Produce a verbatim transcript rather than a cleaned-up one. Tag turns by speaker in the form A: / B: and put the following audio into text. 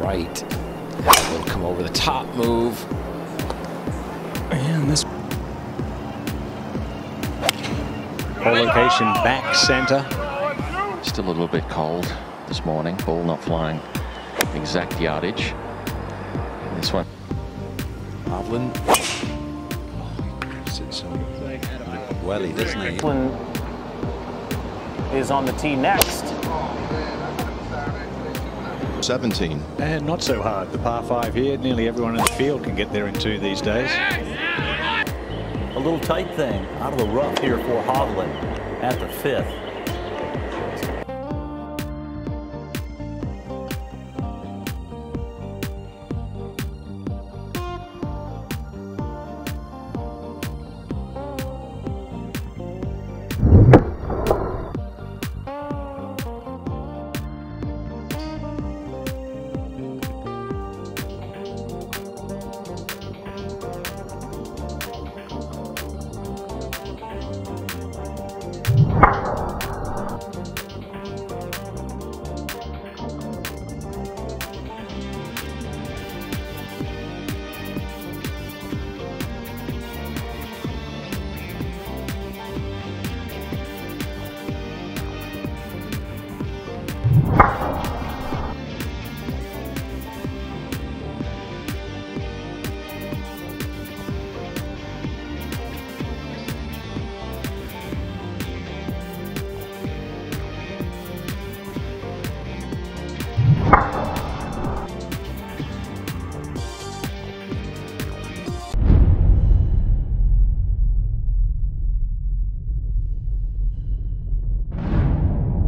A: right. That will come over the top move.
B: And this whole location back center.
C: Still a little bit cold this morning. Ball not flying exact yardage. This one.
D: Hovland. Sits on welly, doesn't he?
E: Hovland is on the tee next.
F: seventeen.
B: And not so hard. The par five here. Nearly everyone in the field can get there in two these days.
G: A little tight thing out of the rough here for Hovland at the fifth.